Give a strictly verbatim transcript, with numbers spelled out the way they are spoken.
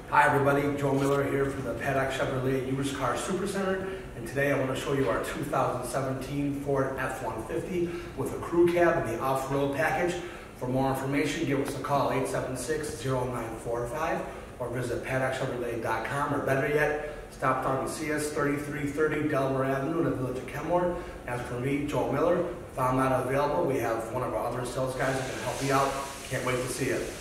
Hi everybody, Joe Miller here from the Paddock Chevrolet Used Car Super Center, and today I want to show you our two thousand seventeen Ford F one fifty with a crew cab and the off-road package. For more information, give us a call eight seven six, zero nine four five or visit paddock chevrolet dot com, or better yet, stop down and see us thirty-three thirty Delaware Avenue in the village of Kenmore. As for me, Joe Miller, if I'm not available, we have one of our other sales guys that can help you out. Can't wait to see you.